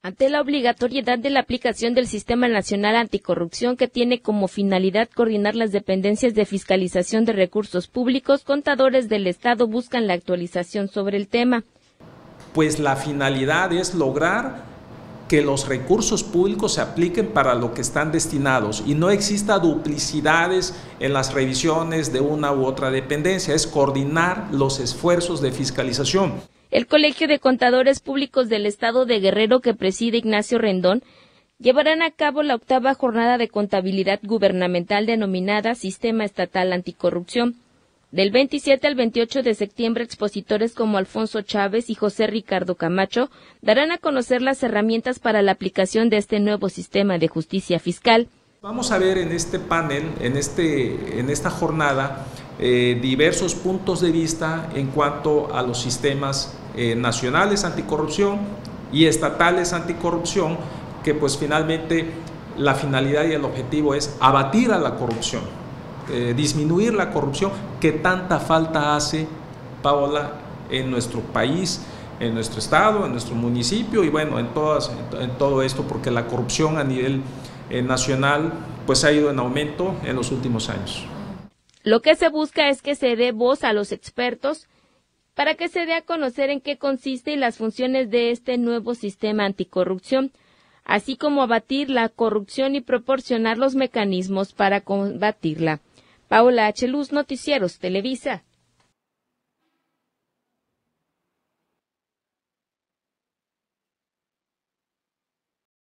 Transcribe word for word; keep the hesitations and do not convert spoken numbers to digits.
Ante la obligatoriedad de la aplicación del Sistema Nacional Anticorrupción, que tiene como finalidad coordinar las dependencias de fiscalización de recursos públicos, contadores del Estado buscan la actualización sobre el tema. Pues la finalidad es lograr que los recursos públicos se apliquen para lo que están destinados y no exista duplicidades en las revisiones de una u otra dependencia, es coordinar los esfuerzos de fiscalización. El Colegio de Contadores Públicos del Estado de Guerrero, que preside Ignacio Rendón, llevarán a cabo la octava jornada de contabilidad gubernamental denominada Sistema Estatal Anticorrupción. Del veintisiete al veintiocho de septiembre, expositores como Alfonso Chávez y José Ricardo Camacho darán a conocer las herramientas para la aplicación de este nuevo sistema de justicia fiscal. Vamos a ver en este panel, en, este, en esta jornada, eh, diversos puntos de vista en cuanto a los sistemas eh, nacionales anticorrupción y estatales anticorrupción, que pues finalmente la finalidad y el objetivo es abatir a la corrupción, eh, disminuir la corrupción que tanta falta hace, Paola, en nuestro país, en nuestro estado, en nuestro municipio y bueno, en, todas, en todo esto, porque la corrupción a nivel eh, nacional pues ha ido en aumento en los últimos años. Lo que se busca es que se dé voz a los expertos para que se dé a conocer en qué consiste y las funciones de este nuevo sistema anticorrupción, así como abatir la corrupción y proporcionar los mecanismos para combatirla. Paola H. Luz, Noticieros Televisa.